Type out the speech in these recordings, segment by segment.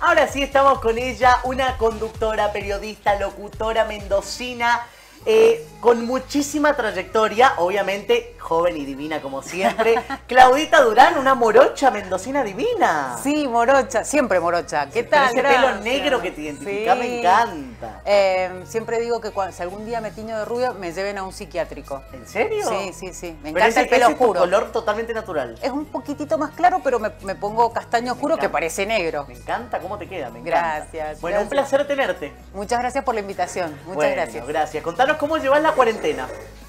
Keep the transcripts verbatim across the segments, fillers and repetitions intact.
Ahora sí estamos con ella, una conductora, periodista, locutora mendocina, eh, con muchísima trayectoria, obviamente joven y divina como siempre. Claudita Durán, una morocha mendocina divina. Sí, morocha, siempre morocha. ¿Qué Pero tal? ese Gracias. pelo negro que te identifica, Sí. me encanta. Eh, siempre digo que cuando, si algún día me tiño de rubio, me lleven a un psiquiátrico. ¿En serio? Sí, sí, sí. Me Pero encanta ese, el pelo ese es tu oscuro. color totalmente natural. Es un poquitito más claro, pero me, me pongo castaño oscuro que encanta. parece negro. Me encanta cómo te queda, me encanta. Gracias. Bueno, gracias. un placer tenerte. Muchas gracias por la invitación. Muchas Bueno, gracias. gracias. Contanos cómo llevas la cuarentena.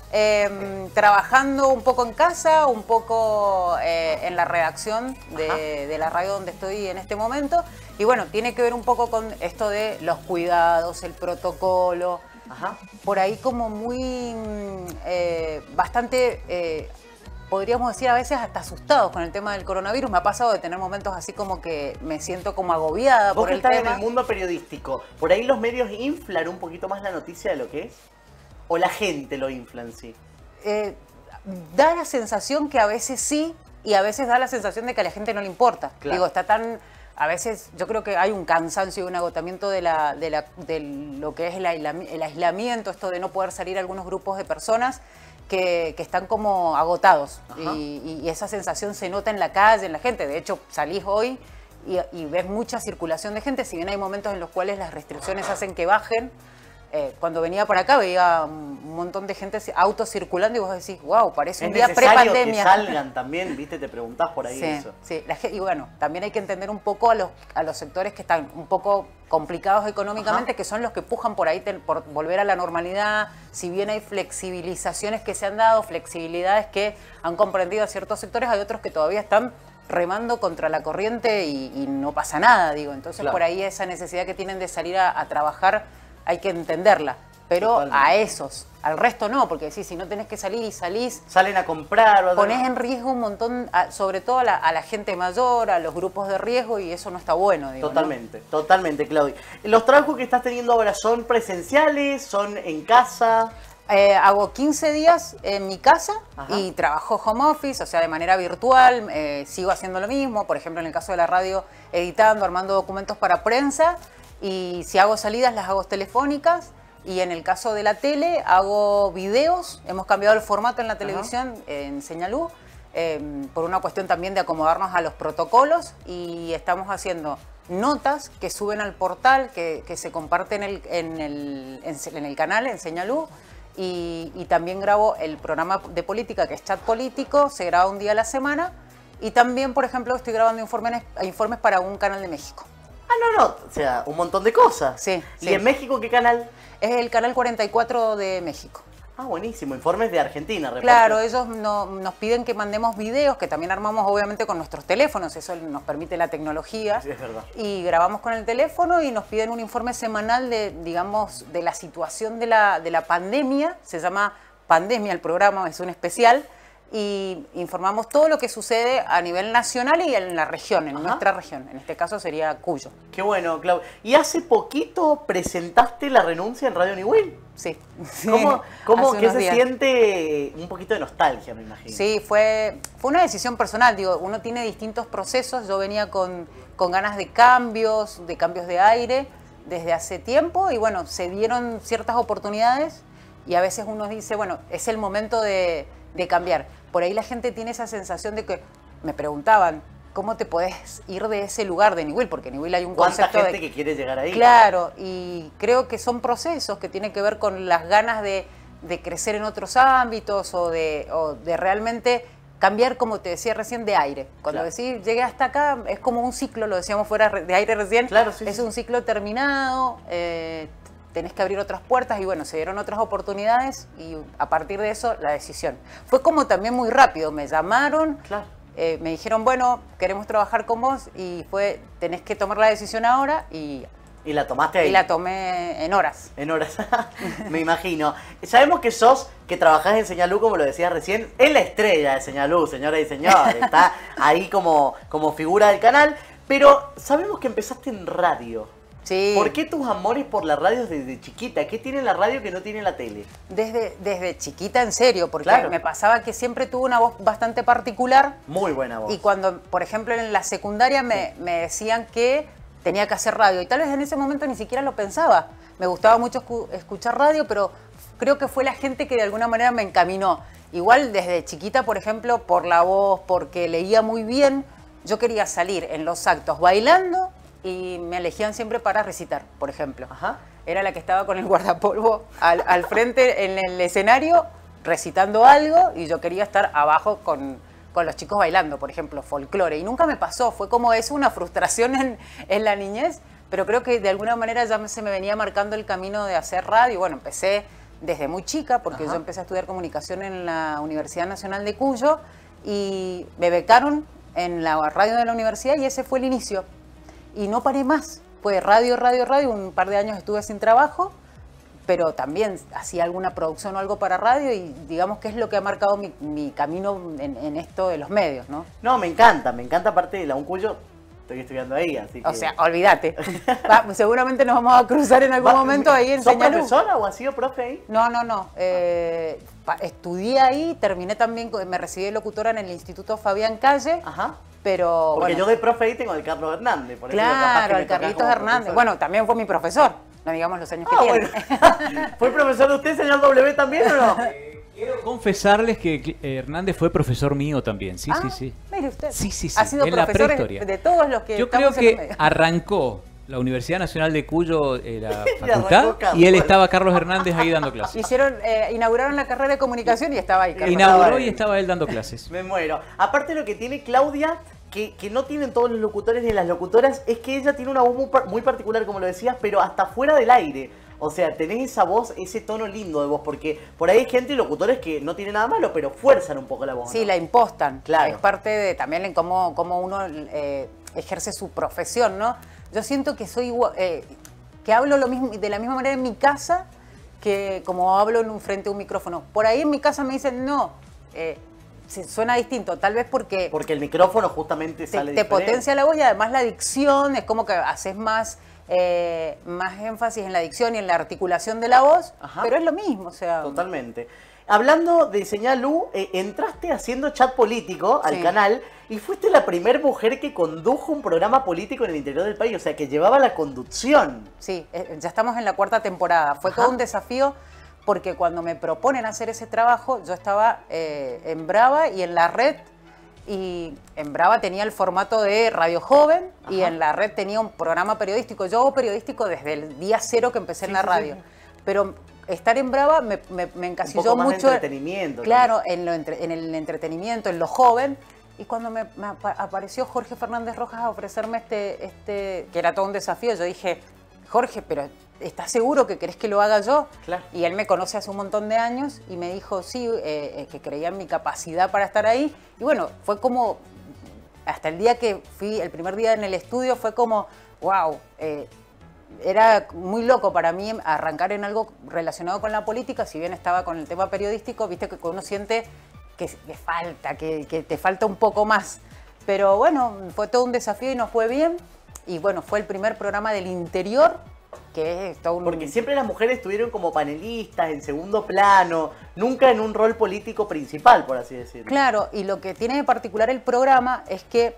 Eh, trabajando un poco en casa, un poco eh, en la redacción de, de la radio donde estoy en este momento. Y bueno, tiene que ver un poco con esto de los cuidados, el protocolo. Ajá. Por ahí como muy, eh, bastante, eh, podríamos decir a veces hasta asustados con el tema del coronavirus. Me ha pasado de tener momentos así como que me siento como agobiada Vos por que el estás tema. en el mundo periodístico, ¿por ahí los medios inflan un poquito más la noticia de lo que es? ¿O la gente lo infla en sí? Eh, da la sensación que a veces sí y a veces da la sensación de que a la gente no le importa. Claro. Digo, está tan... A veces yo creo que hay un cansancio y un agotamiento de, la, de, la, de lo que es el, aislami- el aislamiento, esto de no poder salir a algunos grupos de personas que, que están como agotados. Y, y esa sensación se nota en la calle, en la gente. De hecho, salís hoy y, y ves mucha circulación de gente, si bien hay momentos en los cuales las restricciones hacen que bajen. Eh, cuando venía por acá veía un montón de gente autos circulando y vos decís, wow, parece Es un día necesario pre-pandemia. que salgan también, ¿viste? Te preguntás por ahí Sí, eso. sí. La gente, y bueno, también hay que entender un poco a los, a los sectores que están un poco complicados económicamente, Ajá. que son los que pujan por ahí ten, por volver a la normalidad. Si bien hay flexibilizaciones que se han dado, flexibilidades que han comprendido a ciertos sectores, hay otros que todavía están remando contra la corriente y, y no pasa nada, digo. Entonces, Claro. por ahí esa necesidad que tienen de salir a, a trabajar hay que entenderla. Pero Totalmente. a esos, al resto no, porque sí, si no tenés que salir y salís, Salen a comprar. O ponés en riesgo un montón, a- sobre todo a la, a la gente mayor, a los grupos de riesgo, y eso no está bueno, digo, ¿no? Totalmente, totalmente, Claudia. ¿Los trabajos que estás teniendo ahora son presenciales, son en casa? Eh, hago quince días en mi casa. Ajá. Y trabajo home office, o sea, de manera virtual, eh, sigo haciendo lo mismo, por ejemplo, en el caso de la radio, editando, armando documentos para prensa, y si hago salidas las hago telefónicas, y en el caso de la tele hago videos, hemos cambiado el formato en la televisión, eh, en Señalú, eh, por una cuestión también de acomodarnos a los protocolos, y estamos haciendo notas que suben al portal, que, que se comparten en el, en, el, en, en el canal, en Señalú, y, y también grabo el programa de política, que es Chat Político, se graba un día a la semana, y también, por ejemplo, estoy grabando informes, informes para un canal de México. Ah, no, no, o sea, un montón de cosas. Sí, ¿Y sí. en México qué canal? Es el canal cuarenta y cuatro de México. Ah, buenísimo, informes de Argentina. reporte. Claro, ellos no- nos piden que mandemos videos, que también armamos obviamente con nuestros teléfonos, eso nos permite la tecnología. Sí, es verdad. Y grabamos con el teléfono y nos piden un informe semanal de, digamos, de la situación de la, de la pandemia. Se llama Pandemia el programa, es un especial. Y informamos todo lo que sucede a nivel nacional y en la región, en Ajá. nuestra región. En este caso sería Cuyo. Qué bueno, Claudia. Y hace poquito presentaste la renuncia en Radio Niwil. Sí. ¿Cómo, cómo Hace qué unos se días. siente? Un poquito de nostalgia, me imagino. Sí, fue, fue una decisión personal. Digo, uno tiene distintos procesos. Yo venía con, con ganas de cambios, de cambios de aire desde hace tiempo y bueno, se dieron ciertas oportunidades y a veces uno dice, bueno, es el momento de, de cambiar. Por ahí la gente tiene esa sensación de que me preguntaban, ¿cómo te podés ir de ese lugar de Niwil? Porque en Niwil hay un ¿Cuánta concepto gente de... que quiere llegar ahí? Claro, y creo que son procesos que tienen que ver con las ganas de, de crecer en otros ámbitos o de, o de realmente cambiar, como te decía recién, de aire. Cuando Claro. decís, llegué hasta acá, es como un ciclo, lo decíamos fuera de aire recién, Claro, sí, es sí. un ciclo terminado, eh, tenés que abrir otras puertas y bueno, se dieron otras oportunidades y a partir de eso la decisión. Fue como también muy rápido, me llamaron, Claro. eh, me dijeron, bueno, queremos trabajar con vos y fue, tenés que tomar la decisión ahora y, Y la tomaste ahí. y la tomé en horas. En horas, me imagino. Sabemos que sos, que trabajás en Señalú, como lo decías recién, es la estrella de Señalú, señoras y señores. Está ahí como, como figura del canal. Pero sabemos que empezaste en radio. Sí. ¿Por qué tus amores por la radio desde chiquita? ¿Qué tiene la radio que no tiene la tele? Desde, desde chiquita, en serio, porque Claro. me pasaba que siempre tuve una voz bastante particular Muy buena voz. y cuando, por ejemplo, en la secundaria me, me decían que tenía que hacer radio. Y tal vez en ese momento ni siquiera lo pensaba. Me gustaba mucho escu escuchar radio, pero creo que fue la gente que de alguna manera me encaminó. Igual desde chiquita, por ejemplo, por la voz, porque leía muy bien, yo quería salir en los actos bailando y me elegían siempre para recitar, por ejemplo. Ajá. Era la que estaba con el guardapolvo al, al frente en el escenario recitando algo y yo quería estar abajo con, con los chicos bailando, por ejemplo, folclore. Y nunca me pasó, fue como es una frustración en, en la niñez, pero creo que de alguna manera ya se me venía marcando el camino de hacer radio. Bueno, empecé desde muy chica, porque Ajá. yo empecé a estudiar comunicación en la Universidad Nacional de Cuyo y me becaron en la radio de la universidad y ese fue el inicio. Y no paré más, fue radio, radio, radio, un par de años estuve sin trabajo, pero también hacía alguna producción o algo para radio y digamos que es lo que ha marcado mi, mi camino en, en esto de los medios, ¿no? No, me encanta, me encanta aparte de la Uncuyo. Estoy estudiando ahí, así que... O sea, olvídate. Va, seguramente nos vamos a cruzar en algún Va, momento ahí en ¿Sos profesora o has sido profe ahí? No, no, no. Eh, estudié ahí, terminé también, me recibí de locutora en el Instituto Fabián Calle. Ajá. Pero, Porque bueno, yo de profe ahí tengo al Carlos Hernández. Por claro, al Carlitos Hernández. Profesor. Bueno, también fue mi profesor. No digamos los años ah, que bueno. tiene. ¿Fue profesor de usted, señor W, también o no? Quiero confesarles que Hernández fue profesor mío también, sí, ah, sí, sí. Mire usted. Sí, sí, sí. Ha sido en profesor la prehistoria. De todos los que Yo creo que arrancó la Universidad Nacional de Cuyo, eh, la facultad, y, y él estaba Carlos Hernández ahí dando clases. Hicieron, eh, inauguraron la carrera de comunicación y estaba ahí Carlos. Inauguró y estaba él dando clases. Me muero. Aparte lo que tiene Claudia, que, que no tienen todos los locutores ni las locutoras, es que ella tiene una voz muy, muy particular, como lo decías, pero hasta fuera del aire. O sea, tenés esa voz, ese tono lindo de voz, porque por ahí hay gente y locutores que no tienen nada malo, pero fuerzan un poco la voz. Sí, ¿no? la impostan. Claro. Es parte de también en cómo, cómo uno eh, ejerce su profesión, ¿no? Yo siento que soy eh, que hablo lo mismo, de la misma manera en mi casa que como hablo en un, frente a un micrófono. Por ahí en mi casa me dicen, no, eh, se, suena distinto, tal vez porque... Porque el micrófono justamente te, sale te diferente. potencia la voz y además la dicción, es como que haces más... Eh, más énfasis en la dicción y en la articulación de la voz, Ajá. pero es lo mismo, o sea... Totalmente. Hablando de Señal U, eh, entraste haciendo chat político al sí. canal y fuiste la primera mujer que condujo un programa político en el interior del país, o sea, que llevaba la conducción. Sí, eh, ya estamos en la cuarta temporada. Fue Ajá. todo un desafío porque cuando me proponen hacer ese trabajo, yo estaba eh, en Brava y en la red. Y en Brava tenía el formato de Radio Joven Ajá. y en la red tenía un programa periodístico. Yo hago periodístico desde el día cero que empecé sí, en la radio. Sí, sí. Pero estar en Brava me, me, me encasilló un poco más mucho. De entretenimiento. Claro, en, lo entre, en el entretenimiento, en lo joven. Y cuando me, me apareció Jorge Fernández Rojas a ofrecerme este, este, que era todo un desafío, yo dije, Jorge, pero ¿estás seguro que querés que lo haga yo? Claro. Y él me conoce hace un montón de años y me dijo, sí, eh, que creía en mi capacidad para estar ahí. Y bueno, fue como, hasta el día que fui, el primer día en el estudio, fue como, wow, eh, era muy loco para mí arrancar en algo relacionado con la política, si bien estaba con el tema periodístico, viste que uno siente que, que falta, que, que te falta un poco más. Pero bueno, fue todo un desafío y nos fue bien. Y bueno, fue el primer programa del interior, que es todo un... Porque siempre las mujeres estuvieron como panelistas, en segundo plano, nunca en un rol político principal, por así decirlo. Claro, y lo que tiene de particular el programa es que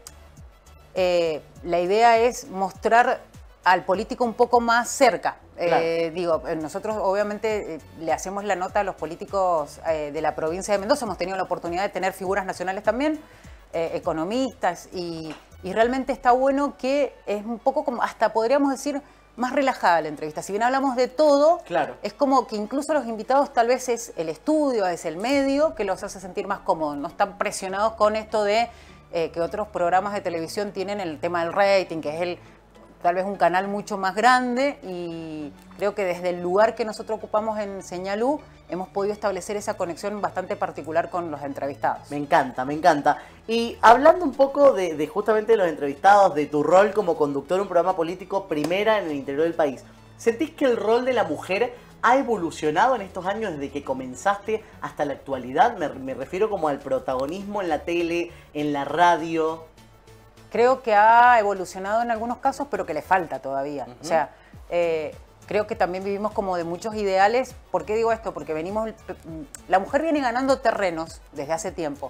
eh, la idea es mostrar al político un poco más cerca. Claro. Eh, digo, nosotros obviamente eh, le hacemos la nota a los políticos eh, de la provincia de Mendoza, hemos tenido la oportunidad de tener figuras nacionales también, eh, economistas, y, y realmente está bueno que es un poco como, hasta podríamos decir, más relajada la entrevista. Si bien hablamos de todo, claro. es como que incluso los invitados tal vez es el estudio, es el medio que los hace sentir más cómodos, no están presionados con esto de eh, que otros programas de televisión tienen el tema del rating, que es el tal vez un canal mucho más grande, y creo que desde el lugar que nosotros ocupamos en Señal U hemos podido establecer esa conexión bastante particular con los entrevistados. Me encanta, me encanta. Y hablando un poco de, de justamente de los entrevistados, de tu rol como conductor de un programa político primera en el interior del país, ¿sentís que el rol de la mujer ha evolucionado en estos años desde que comenzaste hasta la actualidad? Me, me refiero como al protagonismo en la tele, en la radio. Creo que ha evolucionado en algunos casos, pero que le falta todavía. Uh-huh. O sea, eh, creo que también vivimos como de muchos ideales. ¿Por qué digo esto? Porque venimos, la mujer viene ganando terrenos desde hace tiempo,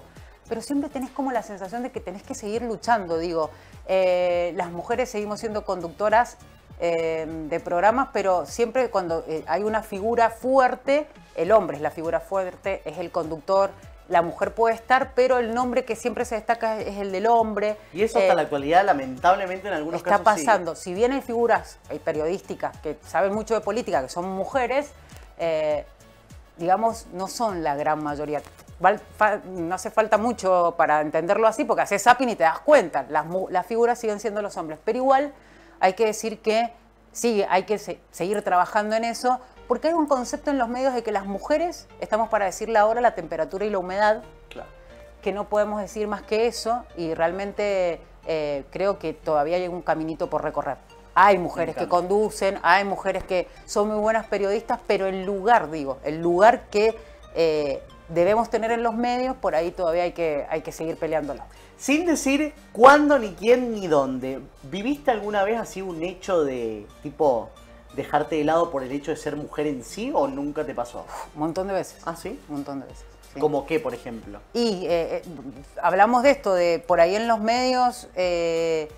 pero siempre tenés como la sensación de que tenés que seguir luchando, digo. Eh, las mujeres seguimos siendo conductoras eh, de programas, pero siempre cuando eh, hay una figura fuerte, el hombre es la figura fuerte, es el conductor. La mujer puede estar, pero el nombre que siempre se destaca es el del hombre. Y eso hasta eh, la actualidad, lamentablemente, en algunos está casos Está pasando. Sí. Si bien hay figuras hay periodísticas que saben mucho de política, que son mujeres, eh, digamos, no son la gran mayoría. Val, fa, no hace falta mucho para entenderlo así, porque haces zapping y te das cuenta. Las, las figuras siguen siendo los hombres. Pero igual hay que decir que sí, hay que se, seguir trabajando en eso, porque hay un concepto en los medios de que las mujeres estamos para decir la hora, la temperatura y la humedad, claro, que no podemos decir más que eso, y realmente eh, creo que todavía hay un caminito por recorrer. Hay mujeres que conducen, hay mujeres que son muy buenas periodistas, pero el lugar, digo, el lugar que eh, debemos tener en los medios, por ahí todavía hay que, hay que seguir peleándolo. Sin decir cuándo, ni quién, ni dónde, ¿viviste alguna vez así un hecho de tipo dejarte de lado por el hecho de ser mujer en sí o nunca te pasó? Un montón de veces. ¿Ah, sí? Un montón de veces. Sí. ¿Cómo qué, por ejemplo? Y eh, eh, hablamos de esto, de por ahí en los medios eh,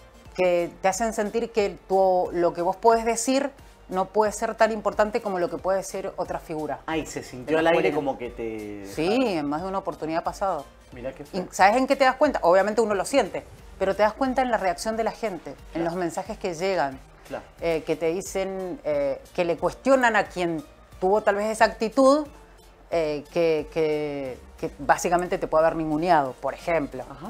que te hacen sentir que tú, lo que vos podés decir no puede ser tan importante como lo que puede ser otra figura. Ay, se sintió al aire como que te... Sí, en más de una oportunidad pasado. Mirá qué feo. ¿Sabes en qué te das cuenta? Obviamente uno lo siente, pero te das cuenta en la reacción de la gente, claro, en los mensajes que llegan, claro, eh, que te dicen, eh, que le cuestionan a quien tuvo tal vez esa actitud, eh, que, que, que básicamente te puede haber ninguneado, por ejemplo. Ajá.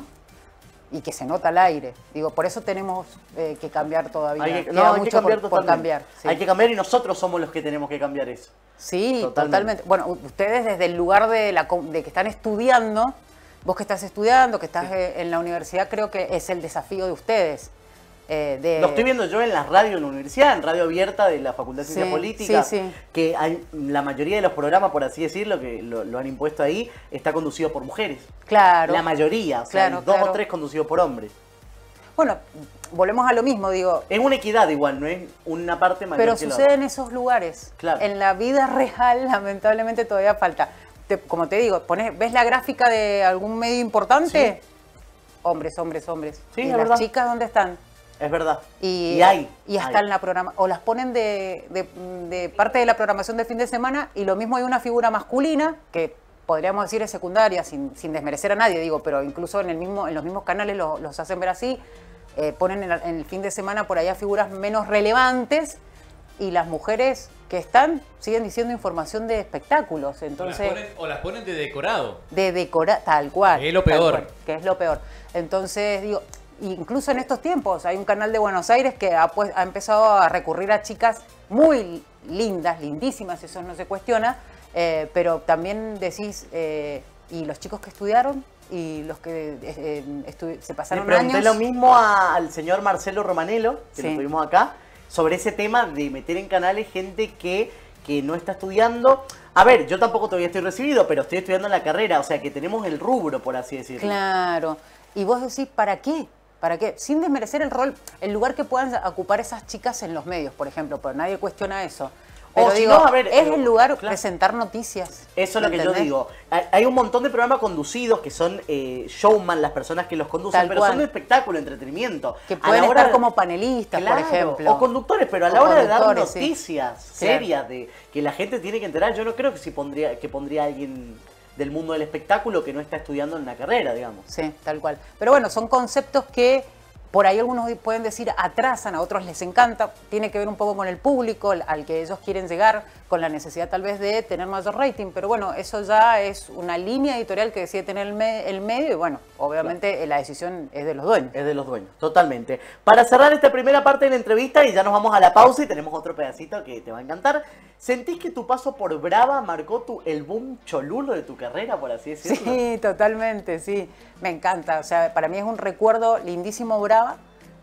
Y que se nota al aire. Digo, por eso tenemos eh, que cambiar todavía. Hay que, Queda no, hay mucho que cambiar por, totalmente. por cambiar. Sí. Hay que cambiar y nosotros somos los que tenemos que cambiar eso. Sí, totalmente. totalmente. Bueno, ustedes desde el lugar de, la, de que están estudiando, vos que estás estudiando, que estás sí. en la universidad, creo que es el desafío de ustedes. Eh, de... Lo estoy viendo yo en la radio en la universidad, en radio abierta de la Facultad de Ciencias sí, Políticas, sí, sí. que hay, la mayoría de los programas, por así decirlo, que lo, lo han impuesto ahí, está conducido por mujeres. Claro. La mayoría, o sea, claro, dos claro. o tres conducidos por hombres. Bueno, volvemos a lo mismo, digo. Es una equidad igual, no es una parte mayor pero que sucede la en esos lugares. Claro. En la vida real, lamentablemente, todavía falta. Te, como te digo, pones, ¿ves la gráfica de algún medio importante? Sí. Hombres, hombres, hombres. Sí, ¿Y es las verdad. chicas dónde están? Es verdad. Y, y hay. Y hasta hay. en la programa. O las ponen de, de, de parte de la programación de fin de semana, y lo mismo hay una figura masculina que podríamos decir es secundaria, sin, sin desmerecer a nadie, digo, pero incluso en, el mismo, en los mismos canales lo, los hacen ver así. Eh, ponen en, en el fin de semana por allá figuras menos relevantes, y las mujeres que están siguen diciendo información de espectáculos. Entonces, o, las ponen, o las ponen de decorado. De decorado, tal cual. Que es lo peor. Cual, que es lo peor. Entonces, digo, incluso en estos tiempos hay un canal de Buenos Aires que ha, pues, ha empezado a recurrir a chicas muy lindas, lindísimas, eso no se cuestiona, eh, pero también decís, eh, ¿y los chicos que estudiaron? Y los que eh, se pasaron Le pregunté años. lo mismo a, al señor Marcelo Romanello, que sí. lo tuvimos acá, sobre ese tema de meter en canales gente que, que no está estudiando. A ver, yo tampoco todavía estoy recibido, pero estoy estudiando en la carrera, o sea que tenemos el rubro, por así decirlo. Claro. Y vos decís, ¿para qué? ¿Para qué? Sin desmerecer el rol, el lugar que puedan ocupar esas chicas en los medios, por ejemplo, porque nadie cuestiona eso. Pero o digo, si no, a ver, es eh, el lugar claro. presentar noticias. Eso es lo que ¿entendés? yo digo. Hay un montón de programas conducidos que son eh, showman, las personas que los conducen, Tal pero cual. son de espectáculo, entretenimiento. Que pueden a la hora estar de... como panelistas, claro, por ejemplo. o conductores, pero a la o hora de dar sí. noticias claro. serias, de que la gente tiene que enterar, yo no creo que si pondría, que pondría a alguien del mundo del espectáculo que no está estudiando en la carrera, digamos. Sí, tal cual. Pero bueno, son conceptos que por ahí algunos pueden decir atrasan, a otros les encanta. Tiene que ver un poco con el público al que ellos quieren llegar, con la necesidad tal vez de tener mayor rating. Pero bueno, eso ya es una línea editorial que decide tener el, me el medio, y bueno, obviamente claro. la decisión es de los dueños. Es de los dueños, totalmente. Para cerrar esta primera parte de la entrevista, y ya nos vamos a la pausa y tenemos otro pedacito que te va a encantar. ¿Sentís que tu paso por Brava marcó tu, el boom cholulo de tu carrera, por así decirlo? Sí, totalmente, sí. Me encanta. O sea, para mí es un recuerdo lindísimo Brava.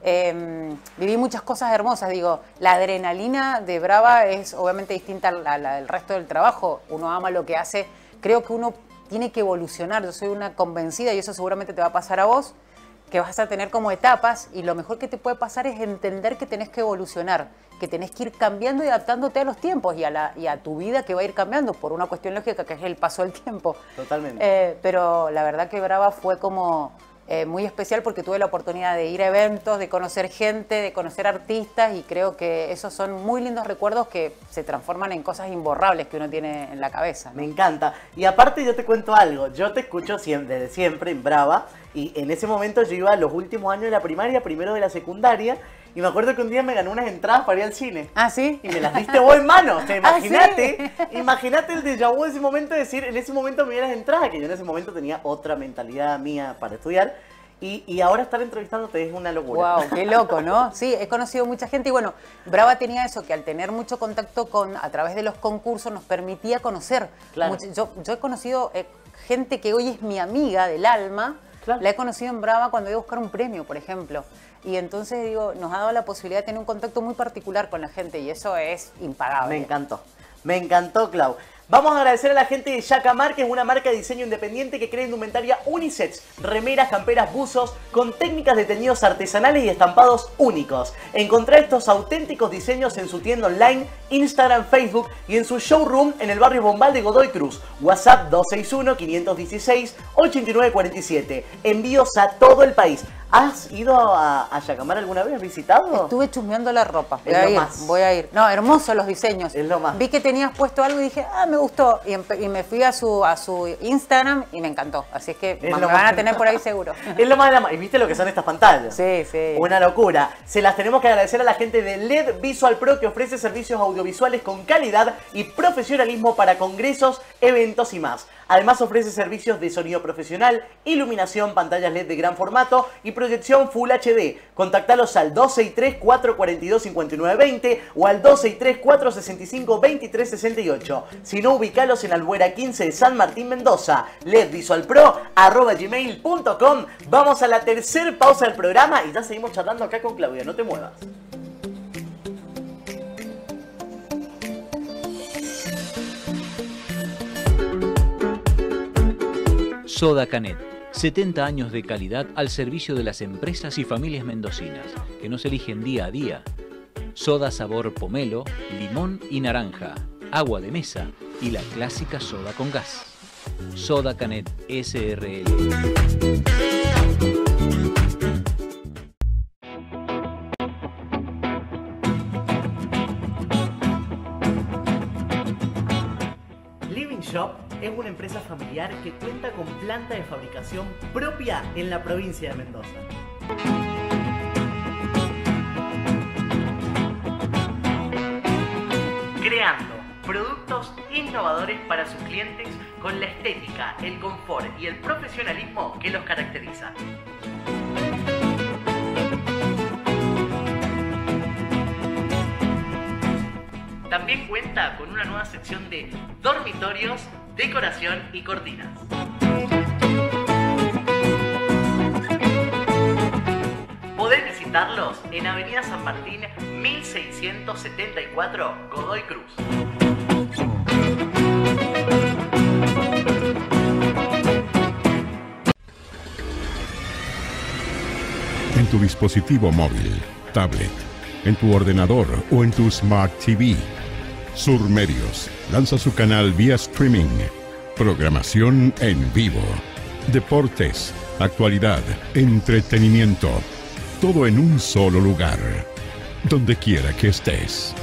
Eh, viví muchas cosas hermosas. Digo, la adrenalina de Brava es obviamente distinta a la del resto del trabajo. Uno ama lo que hace. Creo que uno tiene que evolucionar. Yo soy una convencida, y eso seguramente te va a pasar a vos, que vas a tener como etapas y lo mejor que te puede pasar es entender que tenés que evolucionar, que tenés que ir cambiando y adaptándote a los tiempos y a, la, y a tu vida que va a ir cambiando por una cuestión lógica que es el paso del tiempo. Totalmente. Eh, pero la verdad que Brava fue como eh, muy especial porque tuve la oportunidad de ir a eventos, de conocer gente, de conocer artistas y creo que esos son muy lindos recuerdos que se transforman en cosas imborrables que uno tiene en la cabeza, ¿no? Me encanta. Y aparte yo te cuento algo, yo te escucho siempre, desde siempre en Brava y en ese momento yo iba a los últimos años de la primaria, primero de la secundaria y me acuerdo que un día me gané unas entradas para ir al cine. ¿Ah, sí? Y me las diste vos en mano. O sea, imagínate, ¿Ah, sí? imagínate el déjà vu de ese momento de decir, en ese momento me dieras entradas, que yo en ese momento tenía otra mentalidad mía para estudiar. Y, y ahora estar entrevistándote es una locura. Wow, qué loco, ¿no? Sí, he conocido mucha gente y bueno, Brava tenía eso, que al tener mucho contacto con, a través de los concursos nos permitía conocer. Claro. Mucho, yo, yo he conocido eh, gente que hoy es mi amiga del alma, Claro. la he conocido en Brava cuando iba a buscar un premio, por ejemplo. Y entonces, digo, nos ha dado la posibilidad de tener un contacto muy particular con la gente y eso es impagable. Me encantó, me encantó, Clau. Vamos a agradecer a la gente de Yacamar, que es una marca de diseño independiente que crea indumentaria unisex, remeras, camperas, buzos, con técnicas de teñidos artesanales y estampados únicos. Encontrá estos auténticos diseños en su tienda online, Instagram, Facebook y en su showroom en el barrio Bombal de Godoy Cruz. WhatsApp dos seis uno, cinco uno seis, ocho nueve cuatro siete. Envíos a todo el país. ¿Has ido a, a Yacamar alguna vez? ¿Has visitado? Estuve chusmeando la ropa. Voy Es a lo ir, más. voy a ir. No, hermosos los diseños. Es lo más. Vi que tenías puesto algo y dije, ah, me gustó. Y, empe- y me fui a su, a su Instagram y me encantó. Así es que Es me lo van más. a tener por ahí seguro. Es lo más de la más. ¿Y viste lo que son estas pantallas? Sí, sí. Una locura. Se las tenemos que agradecer a la gente de L E D Visual Pro, que ofrece servicios audiovisuales con calidad y profesionalismo para congresos, eventos y más. Además ofrece servicios de sonido profesional, iluminación, pantallas L E D de gran formato y proyección Full H D. Contactalos al dos seis tres, cuatro cuatro dos, cinco nueve dos cero o al dos seis tres, cuatro seis cinco, dos tres seis ocho. Si no, ubicalos en Albuera quince de San Martín, Mendoza. L E D Visual Pro, arroba gmail punto com. Vamos a la tercera pausa del programa y ya seguimos charlando acá con Claudia. No te muevas. Soda Canet, setenta años de calidad al servicio de las empresas y familias mendocinas, que nos eligen día a día. Soda sabor pomelo, limón y naranja, agua de mesa y la clásica soda con gas. Soda Canet S R L. Living Shop es una empresa familiar que cuenta con planta de fabricación propia en la provincia de Mendoza. Creando productos innovadores para sus clientes con la estética, el confort y el profesionalismo que los caracteriza. También cuenta con una nueva sección de dormitorios, decoración y cortinas. Podés visitarlos en Avenida San Martín mil seiscientos setenta y cuatro, Godoy Cruz. En tu dispositivo móvil, tablet, en tu ordenador o en tu Smart T V. Surmedios lanza su canal vía streaming. Programación en vivo. Deportes, actualidad, entretenimiento. Todo en un solo lugar. Donde quiera que estés.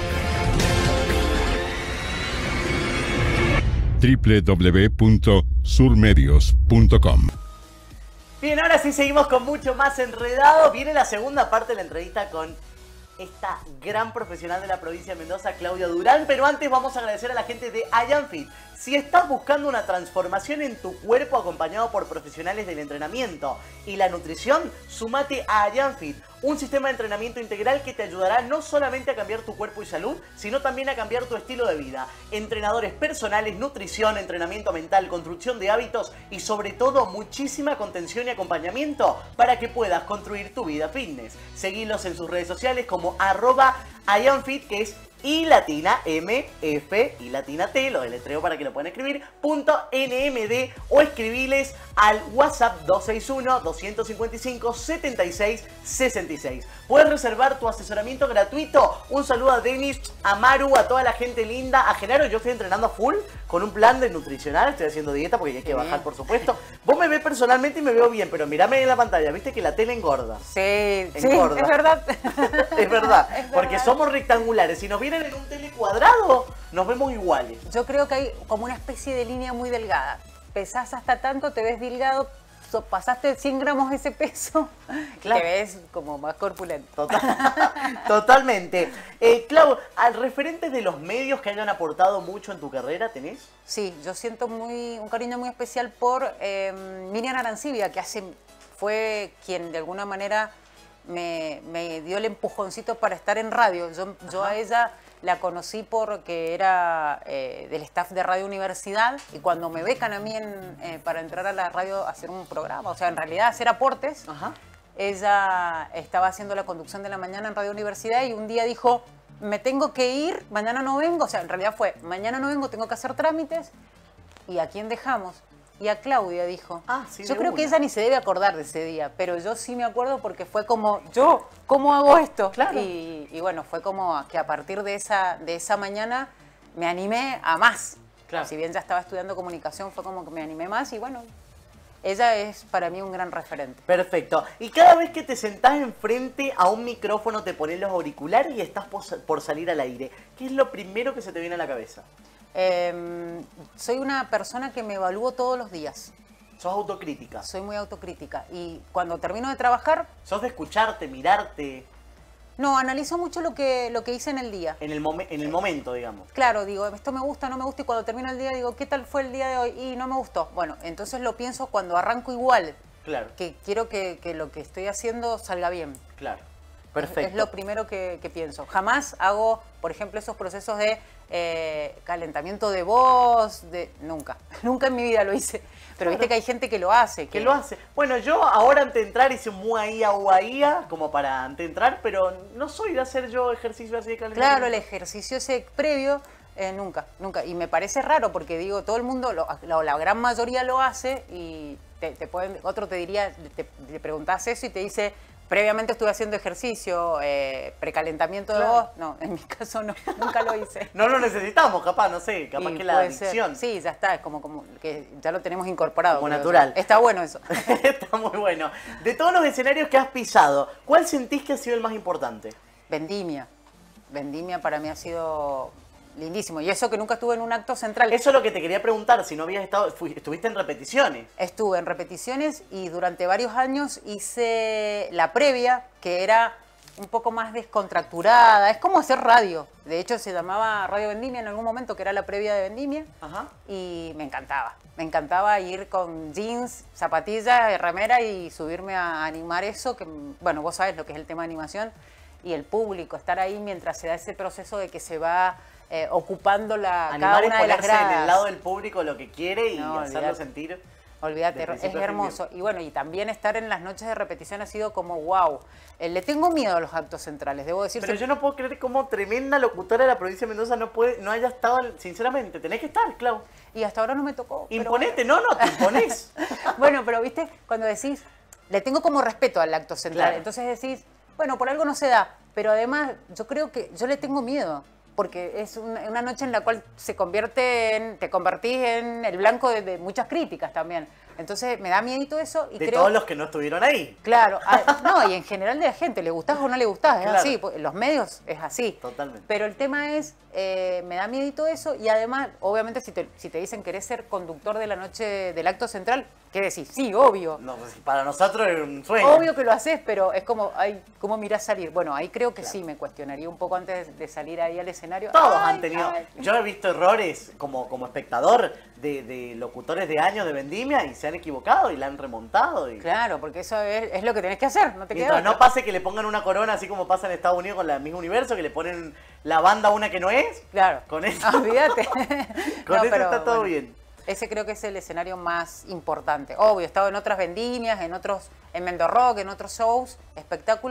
doble u doble u doble u punto surmedios punto com. Bien, ahora sí seguimos con mucho más enredado. Viene la segunda parte de la entrevista con esta gran profesional de la provincia de Mendoza, Claudia Durán. Pero antes vamos a agradecer a la gente de IAMFIT. Si estás buscando una transformación en tu cuerpo acompañado por profesionales del entrenamiento y la nutrición, sumate a IAMFIT, un sistema de entrenamiento integral que te ayudará no solamente a cambiar tu cuerpo y salud, sino también a cambiar tu estilo de vida. Entrenadores personales, nutrición, entrenamiento mental, construcción de hábitos y sobre todo muchísima contención y acompañamiento para que puedas construir tu vida fitness. Seguilos en sus redes sociales como arroba I Am Fit, que es I latina M, F, I latina T, lo deletreo para que lo puedan escribir, punto N M D, o escribiles al WhatsApp dos seis uno, dos cinco cinco, siete seis seis seis. Puedes reservar tu asesoramiento gratuito. Un saludo a Denis, a Maru, a toda la gente linda, a Genaro. Yo estoy entrenando a full con un plan de nutricional, estoy haciendo dieta porque hay que bajar, por supuesto. Vos me ves personalmente y me veo bien, pero mirame en la pantalla, viste que la tele engorda. Sí, Engorda. sí, es verdad. Es verdad, Es porque verdad. somos rectangulares. Si nos vienen en un tele cuadrado, nos vemos iguales. Yo creo que hay como una especie de línea muy delgada. Pesás hasta tanto, te ves delgado, so- pasaste cien gramos de ese peso, Claro. te ves como más corpulento. Total- Totalmente. Eh, Clau, al referente de los medios que hayan aportado mucho en tu carrera, ¿tenés? Sí, yo siento muy, un cariño muy especial por eh, Miriam Arancibia, que hace, fue quien de alguna manera me, me dio el empujoncito para estar en radio. Yo, yo a ella la conocí porque era eh, del staff de Radio Universidad, y cuando me becan a mí en, eh, para entrar a la radio a hacer un programa, o sea, en realidad hacer aportes, Ajá. ella estaba haciendo la conducción de la mañana en Radio Universidad y un día dijo, me tengo que ir, mañana no vengo, o sea, en realidad fue, mañana no vengo, tengo que hacer trámites. ¿Y a quién dejamos? Y a Claudia, dijo. Ah, sí, yo de creo que una. ella ni se debe acordar de ese día, pero yo sí me acuerdo porque fue como, yo, ¿cómo hago esto? Claro. Y, y bueno, fue como que a partir de esa, de esa mañana me animé a más. Claro. Si bien ya estaba estudiando comunicación, fue como que me animé más y bueno, ella es para mí un gran referente. Perfecto. Y cada vez que te sentás enfrente a un micrófono, te pones los auriculares y estás por, por salir al aire, ¿qué es lo primero que se te viene a la cabeza? Eh, soy una persona que me evalúo todos los días. ¿Sos autocrítica? Soy muy autocrítica y cuando termino de trabajar, ¿Sos de escucharte, mirarte no, analizo mucho lo que, lo que hice en el día. en el, momen- en el momento, digamos? Claro, digo, esto me gusta, no me gusta, y cuando termino el día digo, ¿qué tal fue el día de hoy? Y no me gustó. Bueno, entonces lo pienso cuando arranco igual, Claro, que quiero que, que lo que estoy haciendo salga bien. claro. Es- Perfecto. Es lo primero que, que pienso. Jamás hago, por ejemplo, esos procesos de eh, calentamiento de voz, de nunca, nunca en mi vida lo hice. Pero viste Claro. que hay gente que lo hace. Que lo hace. Bueno, yo ahora antes de entrar hice un muaía uaía como para antes de entrar, pero no soy de hacer yo ejercicio así de calentamiento. Claro, el ejercicio ese previo, eh, nunca, nunca. Y me parece raro porque digo, todo el mundo, lo- la, la gran mayoría lo hace y te, te pueden, otro te diría, te, te preguntás eso y te dice, previamente estuve haciendo ejercicio, eh, precalentamiento de Claro. voz. No, en mi caso no, nunca lo hice. No lo necesitamos, capaz, no sé, capaz Y que la puede ser. adicción. Sí, ya está, es como, como que ya lo tenemos incorporado. Como creo yo. natural. Está bueno eso. Está muy bueno. De todos los escenarios que has pisado, ¿cuál sentís que ha sido el más importante? Vendimia. Vendimia para mí ha sido lindísimo. Y eso que nunca estuve en un acto central. Eso es lo que te quería preguntar, si no habías estado, fui- estuviste en repeticiones. Estuve en repeticiones y durante varios años hice la previa, que era un poco más descontracturada. Es como hacer radio. De hecho, se llamaba Radio Vendimia en algún momento, que era la previa de Vendimia. Ajá. Y me encantaba. Me encantaba ir con jeans, zapatillas, remera y subirme a animar eso, que, bueno, vos sabés lo que es el tema de animación, y el público, estar ahí mientras se da ese proceso de que se va eh, ocupando la, cada Animar y una de las ponerse en gradas. el lado del público lo que quiere y No, hacerlo olvidate. sentir. Olvídate, de es principio a fin hermoso. Y bueno, y también estar en las noches de repetición ha sido como wow. Eh, le tengo miedo a los actos centrales, debo decir. Pero yo no puedo creer cómo tremenda locutora de la provincia de Mendoza no puede, no haya estado, sinceramente, tenés que estar, Clau. Y hasta ahora no me tocó. pero Imponete, no, no, te imponés. Bueno. Bueno, pero viste, cuando decís, le tengo como respeto al acto central. Claro. Entonces decís, bueno, por algo no se da. Pero además, yo creo que yo le tengo miedo. Porque es una, una noche en la cual se convierte en, te convertís en el blanco de, de muchas críticas también. Entonces me da miedito eso y De creo... todos los que no estuvieron ahí. Claro, a- no, y en general de la gente, le gustás o no le gustás, es Claro. así, pues, los medios es así. Totalmente. Pero el tema es, eh, me da miedito eso y además, obviamente, si te, si te dicen querés ser conductor de la noche del acto central, ¿qué decís? Sí, obvio. No, pues, para nosotros es un sueño. Obvio que lo haces, pero es como, ay, ¿cómo mirás salir? Bueno, ahí creo que sí, me cuestionaría un poco antes de salir ahí al escenario. Todos Ay, han tenido. ay. Yo he visto errores como, como espectador de, de locutores de años de Vendimia y se han equivocado y la han remontado. Y... Claro, porque eso es, es lo que tenés que hacer, no te queda Mientras otra. no pase que le pongan una corona así como pasa en Estados Unidos con la Miss Universo, que le ponen la banda a una que no es. Claro. Con eso. Ah, olvídate. Con No, eso pero, está todo bueno, bien. Ese creo que es el escenario más importante. Obvio, he estado en otras vendimias, en otros, en Mendorrock, en otros shows, espectáculos,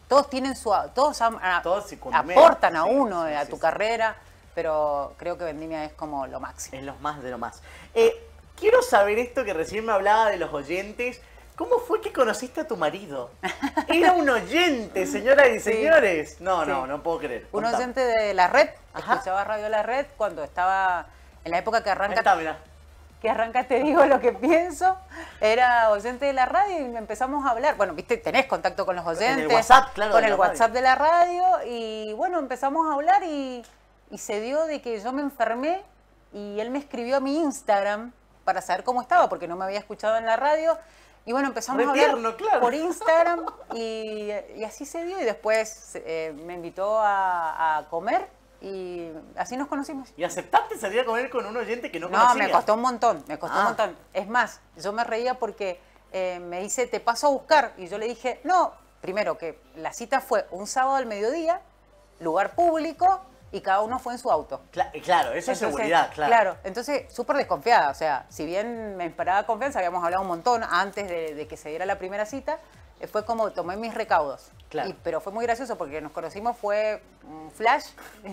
todos tienen su, todos, am- a- Todos secundamen- aportan a sí, uno sí, a sí, tu sí. carrera, pero creo que Vendimia es como lo máximo. Es lo más de lo más. Eh, quiero saber esto que recién me hablaba de los oyentes. ¿Cómo fue que conociste a tu marido? Era un oyente, señoras y Sí. señores. No, Sí. no, no puedo creer. Un Contame. oyente de La Red, Ajá. escuchaba Radio La Red cuando estaba en la época que Ahí arranca, está, mirá. que arranca Te Digo Lo Que Pienso, era oyente de la radio y empezamos a hablar. Bueno, viste, tenés contacto con los oyentes. WhatsApp, claro, Con de el la radio. WhatsApp de la radio y bueno, empezamos a hablar y, y se dio de que yo me enfermé y él me escribió a mi Instagram para saber cómo estaba porque no me había escuchado en la radio. Y bueno, empezamos Re a hablar tierno, claro. por Instagram y, y así se dio y después eh, me invitó a, a comer y así nos conocimos. ¿Y aceptaste salir a comer con un oyente que no No, conocías? me costó un montón, me costó Ah. un montón. Es más, yo me reía porque eh, me dice, te paso a buscar. Y yo le dije, no, primero que la cita fue un sábado al mediodía, lugar público y cada uno fue en su auto. Cla- claro, eso es Entonces, seguridad, claro. entonces súper desconfiada, o sea, si bien me inspiraba confianza, habíamos hablado un montón antes de, de que se diera la primera cita, eh, fue como tomé mis recaudos. Claro. Y- pero fue muy gracioso porque nos conocimos, fue un flash,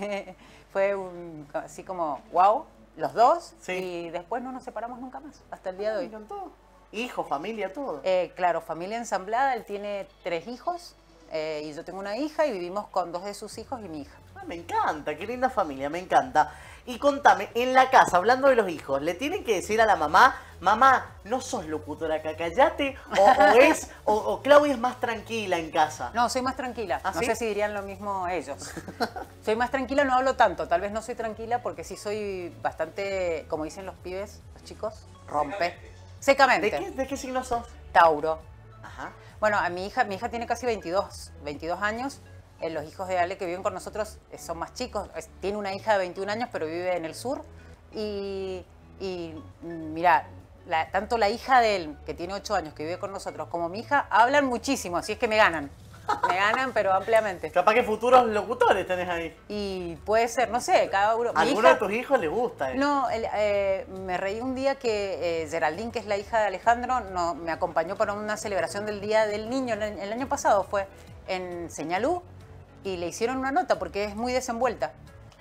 fue un- así como wow, los dos, Sí. y después no nos separamos nunca más, hasta el día de Me hoy. encantó. Hijo, familia, todo. Eh, claro, familia ensamblada, él tiene tres hijos eh, y yo tengo una hija y vivimos con dos de sus hijos y mi hija. Ah, me encanta, qué linda familia, me encanta. Y contame, en la casa, hablando de los hijos, ¿le tienen que decir a la mamá, mamá, no sos locutora acá, callate? O, o es, o, o Claudia es más tranquila en casa. No, soy más tranquila. ¿Ah, no sí? sé si dirían lo mismo ellos. Soy más tranquila, no hablo tanto. Tal vez no soy tranquila porque sí soy bastante, como dicen los pibes, los chicos, rompe. Secamente. ¿De qué, ¿De qué signo sos? Tauro. Ajá. Bueno, a mi hija, mi hija tiene casi veintidós, veintidós años. Eh, los hijos de Ale que viven con nosotros eh, son más chicos. Es- tiene una hija de veintiún años, pero vive en el sur. Y, y mm, mira, la- tanto la hija de él, que tiene ocho años, que vive con nosotros, como mi hija, hablan muchísimo, así es que me ganan. Me ganan, pero ampliamente. Capaz que futuros locutores tenés ahí. Y puede ser, no sé, cada uno. ¿A mi alguno hija- de tus hijos le gusta eso? No, el- eh, me reí un día que eh, Geraldine, que es la hija de Alejandro, no, me acompañó para una celebración del Día del Niño. El, el año pasado fue en Señalú y le hicieron una nota porque es muy desenvuelta.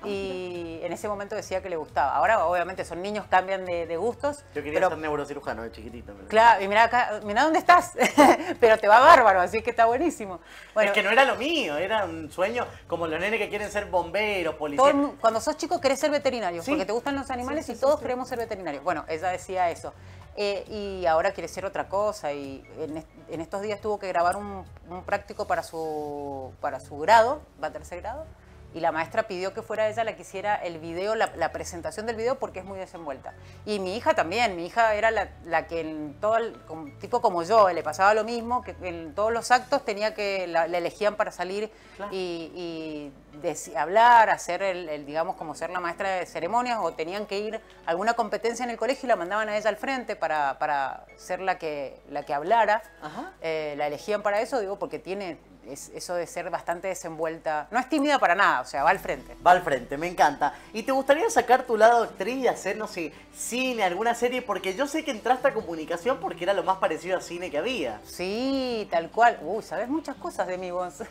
Y en ese momento decía que le gustaba. Ahora, obviamente, son niños, cambian de, de gustos. Yo quería pero, ser neurocirujano de chiquitito. pero- Claro, y mira acá, mira dónde estás. Pero te va bárbaro, así que está buenísimo. Bueno, es que no era lo mío, era un sueño como los nenes que quieren ser bomberos, todo el policías. mu- cuando sos chico querés ser veterinario, Sí. porque te gustan los animales Sí, sí, y sí, todos sí. queremos ser veterinarios. Bueno, ella decía eso. Eh, y ahora quiere ser otra cosa y en, est- en estos días tuvo que grabar un, un práctico para su, para su grado, va a tercer grado, y la maestra pidió que fuera ella la que hiciera el video, la, la presentación del video porque es muy desenvuelta. Y mi hija también, mi hija era la, la que en todo el, como- tipo como yo, le pasaba lo mismo, que en todos los actos tenía que, la, la elegían para salir Claro. y, y deci- hablar, hacer el, el, digamos, como ser la maestra de ceremonias o tenían que ir a alguna competencia en el colegio y la mandaban a ella al frente para, para ser la que, la que hablara. Ajá. Eh, la elegían para eso, digo, porque tiene es- eso de ser bastante desenvuelta. No es tímida para nada, o sea, va al frente. Va al frente, me encanta. ¿Y te gustaría sacar tu lado actriz y hacer, no sé, cine, alguna serie? Porque yo sé que entraste a comunicación porque era lo más parecido a cine que había. Sí, tal cual. Uy, sabes muchas cosas de mí vos.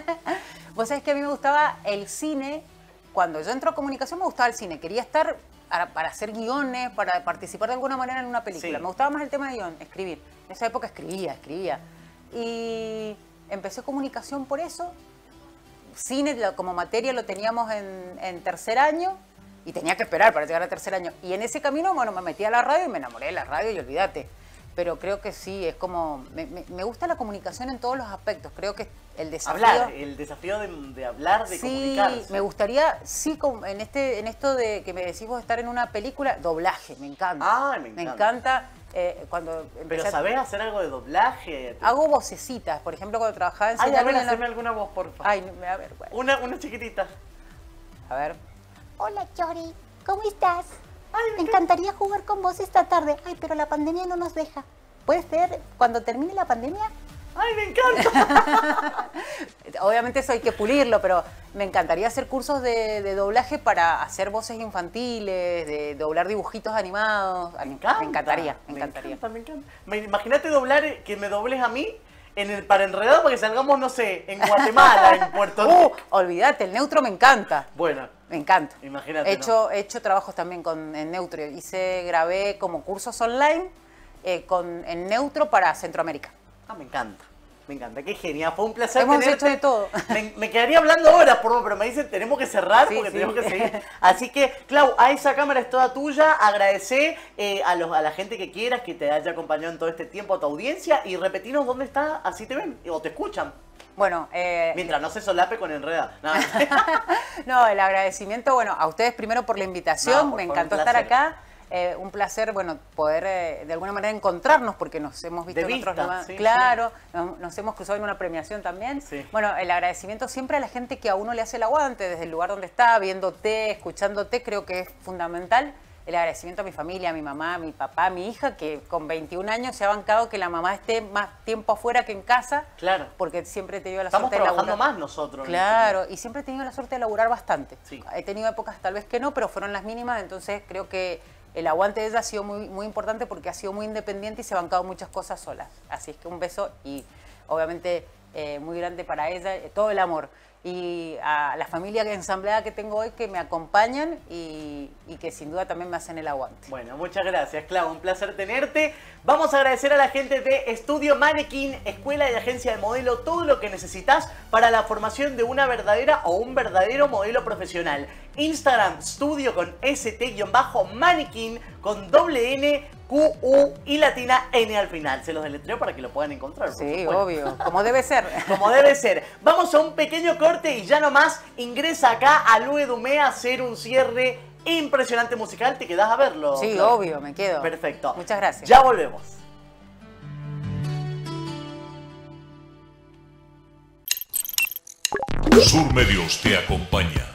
Vos sabés que a mí me gustaba el cine. Cuando yo entro a comunicación me gustaba el cine. Quería estar para, para hacer guiones, para participar de alguna manera en una película. Sí. Me gustaba más el tema de guión, escribir. En esa época escribía, escribía. Y empecé comunicación por eso. Cine lo- como materia lo teníamos en, en tercer año y tenía que esperar para llegar a tercer año. Y en ese camino, bueno, me metí a la radio y me enamoré de la radio y olvídate. Pero creo que sí, es como... Me, me- me gusta la comunicación en todos los aspectos. Creo que el desafío... Hablar, el desafío de, de hablar, de Sí, comunicarse. me gustaría, sí, como en este, en esto de que me decís vos estar en una película, doblaje, me encanta. Ay, me encanta. encanta eh, cuando Pero empecé a- ¿sabés hacer algo de doblaje? Hago vocecitas, por ejemplo, cuando trabajaba en Ay, a Señal ver, en la- haceme alguna voz, por favor. Ay, me da vergüenza. Una, una chiquitita. A ver. Hola, Chori. ¿Cómo estás? Ay, Me encantaría jugar con vos esta tarde. Ay, pero la pandemia no nos deja. ¿Puede ser cuando termine la pandemia? Ay, me encanta. Obviamente eso hay que pulirlo, pero me encantaría hacer cursos de, de doblaje para hacer voces infantiles, de doblar dibujitos animados. Me encanta. Me encantaría, me encantaría. encanta, me encanta. Me- Imagínate doblar, que me dobles a mí en el para enredado para que salgamos, no sé, en Guatemala, en Puerto Uh, Rico. olvídate, el neutro me encanta. Bueno, Me encanta. Imagínate, He hecho, he hecho trabajos también con, en neutro. Hice, grabé como cursos online eh, con, en neutro para Centroamérica. ah, me encanta. Me encanta, qué genial, fue un placer Hemos tenerte. hecho de todo. Me, me quedaría hablando horas, por favor, pero me dicen tenemos que cerrar Sí, porque sí. tenemos que seguir. Así que, Clau, a esa cámara es toda tuya. Agradecé eh, a, los, a la gente que quieras que te haya acompañado en todo este tiempo, a tu audiencia, y repetirnos dónde está, así te ven o te escuchan. Bueno, eh, Mientras no se solape con Enreda. No, no, el agradecimiento, bueno, a ustedes primero por la invitación. No, por Me favor, encantó un estar placer. acá. Eh, un placer, bueno, poder eh, de alguna manera encontrarnos porque nos hemos visto De en vista, otros lugares. sí, Claro, Nos, nos hemos cruzado en una premiación también. Sí. Bueno, el agradecimiento siempre a la gente que a uno le hace el aguante desde el lugar donde está, viéndote, escuchándote, creo que es fundamental. El agradecimiento a mi familia, a mi mamá, a mi papá, a mi hija, que con veintiún años se ha bancado que la mamá esté más tiempo afuera que en casa. Claro. Porque siempre he tenido la Estamos suerte de trabajando laburar. más nosotros. Claro, y siempre he tenido la suerte de laburar bastante. Sí. He tenido épocas tal vez que no, pero fueron las mínimas, entonces creo que el aguante de ella ha sido muy, muy importante porque ha sido muy independiente y se ha bancado muchas cosas solas. Así es que un beso y obviamente eh, muy grande para ella, eh, todo el amor. Y a la familia ensambleada que tengo hoy que me acompañan y, y que sin duda también me hacen el aguante. Bueno, muchas gracias, Clau. Un placer tenerte. Vamos a agradecer a la gente de Estudio Mannequin, escuela y agencia de modelo, todo lo que necesitas para la formación de una verdadera o un verdadero modelo profesional. Instagram, Studio con st-mannequin con doble N, Q, U y latina N al final. Se los deletreo para que lo puedan encontrar. por Sí, supuesto. obvio, como debe ser. Como debe ser. Vamos a un pequeño corte y ya nomás ingresa acá a Lue Dumé a hacer un cierre impresionante musical. ¿Te quedás a verlo? Sí, Clau? obvio, me quedo. Perfecto. Muchas gracias. Ya volvemos. Sur Medios te acompaña.